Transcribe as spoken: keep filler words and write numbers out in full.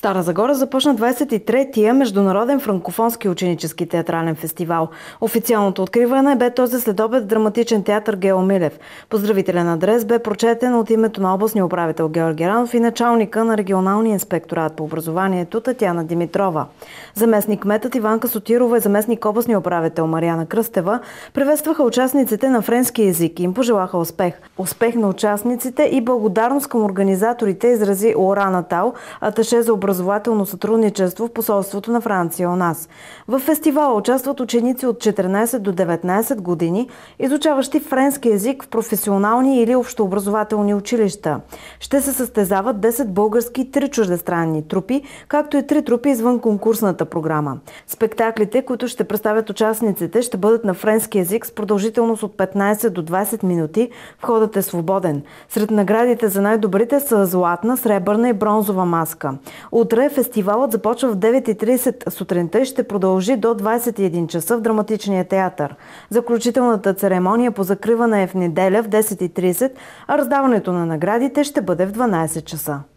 Стара Загора започна двадесет и третия Международен франкофонски ученически театрален фестивал. Официалното откриване бе този следобед в драматичен театър Гео Милев. Поздравителен адрес бе прочетен от името на областния управител Георги Ранов и началника на регионалния инспекторат по образованието Татяна Димитрова. Заместник кметът Иванка Сотирова и заместник областния управител Мариана Кръстева приветстваха участниците на френски език и им пожелаха успех. Успех на участниците и благодарност към организаторите изрази Лора Натал, аташе за образователно сътрудничество в посолството на Франция у нас. В фестивала участват ученици от четиринадесет до деветнадесет години, изучаващи френски език в професионални или общообразователни училища. Ще се състезават десет български и три чуждестранни трупи, както и три трупи извън конкурсната програма. Спектаклите, които ще представят участниците, ще бъдат на френски език с продължителност от петнадесет до двадесет минути. Входът е свободен. Сред наградите за най-добрите са златна, сребърна и бронзова маска. Утре фестивалът започва в девет и тридесет сутринта и ще продължи до двадесет и един часа в драматичния театър. Заключителната церемония по закриване е в неделя в десет и тридесет, а раздаването на наградите ще бъде в дванадесет часа.